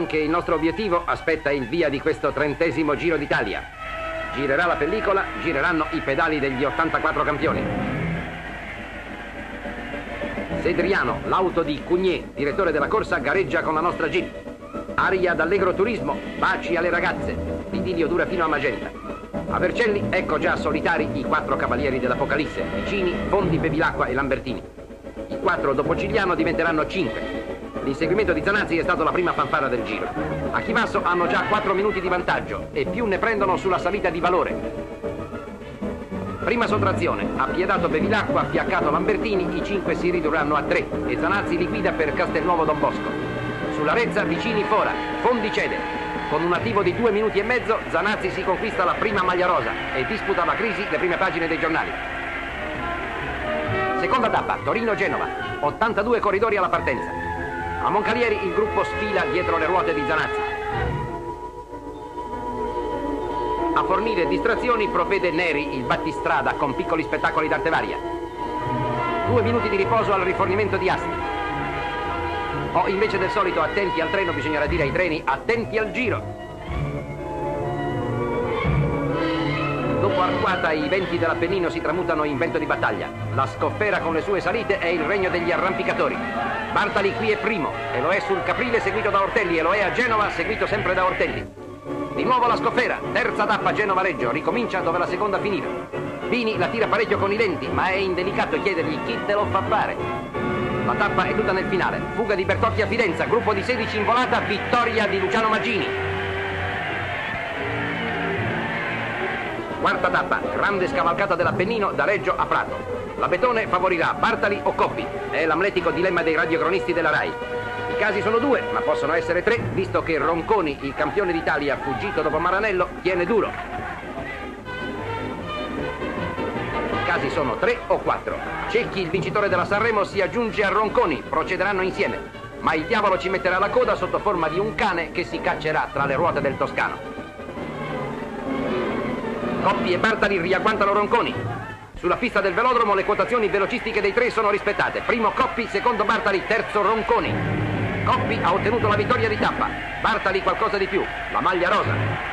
Anche il nostro obiettivo aspetta il via di questo 30° Giro d'Italia. Girerà la pellicola, gireranno i pedali degli 84 campioni. Sedriano, l'auto di Cugnet, direttore della corsa, gareggia con la nostra Jeep. Aria d'Allegro Turismo, baci alle ragazze. L'idillio dura fino a Magenta. A Vercelli, ecco già solitari i 4 cavalieri dell'Apocalisse, Vicini, Fondi, Bevilacqua e Lambertini. I 4 dopo Cigliano diventeranno 5. L'inseguimento di Zanazzi è stato la prima fanfara del giro. A Chivasso hanno già 4 minuti di vantaggio e più ne prendono sulla salita di Valore. Prima sottrazione, appiedato Bevilacqua, fiaccato Lambertini, i 5 si ridurranno a 3 e Zanazzi li guida per Castelnuovo Don Bosco. Sulla Rezza, Vicini fora, Fondi cede. Con un attivo di 2 minuti e mezzo, Zanazzi si conquista la prima maglia rosa e disputa la crisi le prime pagine dei giornali. Seconda tappa, Torino-Genova, 82 corridori alla partenza. A Moncalieri il gruppo sfila dietro le ruote di Zanazzi. A fornire distrazioni provvede Neri, il battistrada, con piccoli spettacoli d'arte varia. 2 minuti di riposo al rifornimento di Asti. O invece del solito attenti al treno, bisognerà dire ai treni attenti al giro. Dopo Arquata i venti dell'Appennino si tramutano in vento di battaglia. La Scoffera con le sue salite è il regno degli arrampicatori. Bartali qui è primo e lo è sul Caprile seguito da Ortelli e lo è a Genova seguito sempre da Ortelli. Di nuovo la Scoffera, terza tappa Genova-Reggio, ricomincia dove la seconda finiva. Bini la tira parecchio con i denti, ma è indelicato chiedergli chi te lo fa fare. La tappa è tutta nel finale. Fuga di Bertotti a Fidenza, gruppo di 16 in volata, vittoria di Luciano Maggini. Quarta tappa, grande scavalcata dell'Appennino da Reggio a Prato. La Betone favorirà Bartali o Coppi. È l'amletico dilemma dei radiocronisti della RAI. I casi sono 2, ma possono essere 3, visto che Ronconi, il campione d'Italia fuggito dopo Maranello, tiene duro. I casi sono 3 o 4. Cecchi, il vincitore della Sanremo, si aggiunge a Ronconi, procederanno insieme. Ma il diavolo ci metterà la coda sotto forma di un cane che si caccerà tra le ruote del Toscano. Coppi e Bartali riagguantano Ronconi. Sulla pista del velodromo le quotazioni velocistiche dei 3 sono rispettate. Primo Coppi, secondo Bartali, terzo Ronconi. Coppi ha ottenuto la vittoria di tappa. Bartali qualcosa di più, la maglia rosa.